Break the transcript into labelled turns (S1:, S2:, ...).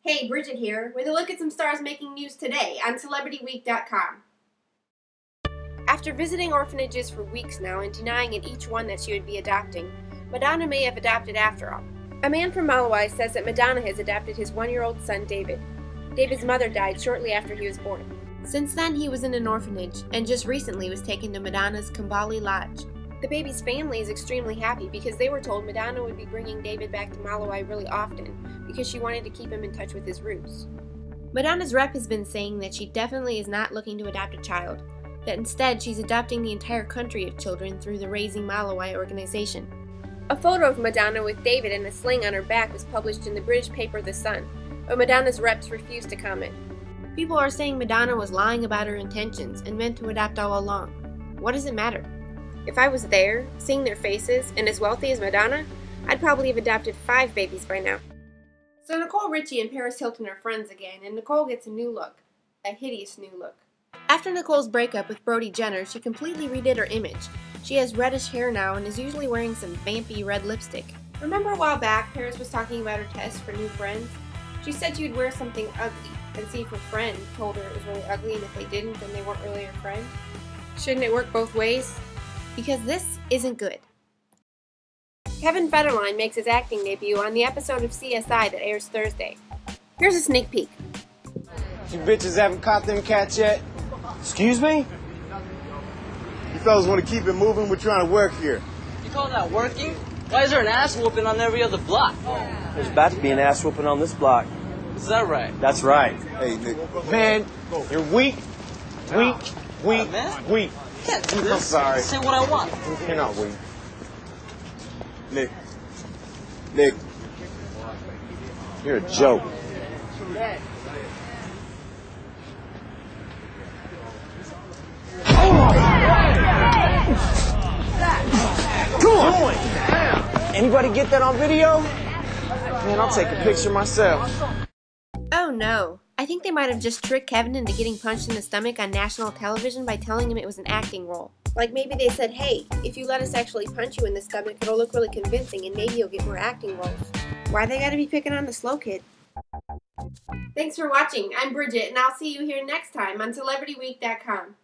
S1: Hey, Bridget here, with a look at some stars making news today on CelebrityWeek.com. After visiting orphanages for weeks now and denying at each one that she would be adopting, Madonna may have adopted after all. A man from Malawi says that Madonna has adopted his 1-year-old son, David. David's mother died shortly after he was born. Since then, he was in an orphanage, and just recently was taken to Madonna's Kambali Lodge. The baby's family is extremely happy because they were told Madonna would be bringing David back to Malawi really often because she wanted to keep him in touch with his roots. Madonna's rep has been saying that she definitely is not looking to adopt a child, that instead she's adopting the entire country of children through the Raising Malawi organization. A photo of Madonna with David in a sling on her back was published in the British paper The Sun, but Madonna's reps refused to comment. People are saying Madonna was lying about her intentions and meant to adopt all along. What does it matter? If I was there, seeing their faces, and as wealthy as Madonna, I'd probably have adopted 5 babies by now. So Nicole Richie and Paris Hilton are friends again, and Nicole gets a new look. A hideous new look. After Nicole's breakup with Brody Jenner, she completely redid her image. She has reddish hair now and is usually wearing some vampy red lipstick. Remember a while back, Paris was talking about her test for new friends? She said she would wear something ugly and see if her friend told her it was really ugly, and if they didn't, then they weren't really her friend. Shouldn't it work both ways? Because this isn't good. Kevin Federline makes his acting debut on the episode of CSI that airs Thursday. Here's a sneak peek.
S2: You bitches haven't caught them cats yet? Excuse me?
S3: You fellas want to keep it moving? We're trying to work here.
S4: You call that working? Why is there an ass whooping on every other block?
S2: There's about to be an ass whooping on this block.
S4: Is that right?
S2: That's right.
S3: Hey, Nick.
S2: Man, you're weak, weak,
S4: man.
S2: weak.
S4: I can't do this.
S2: I'm sorry.
S4: Say what I want.
S2: You're not weak.
S3: Nick.
S2: You're a joke. Anybody get that on video? Man, I'll take a picture myself.
S1: Oh no. I think they might have just tricked Kevin into getting punched in the stomach on national television by telling him it was an acting role. Like maybe they said, hey, if you let us actually punch you in the stomach, it'll look really convincing and maybe you'll get more acting roles. Why they gotta be picking on the slow kid? Thanks for watching. I'm Bridget, and I'll see you here next time on CelebrityWeek.com.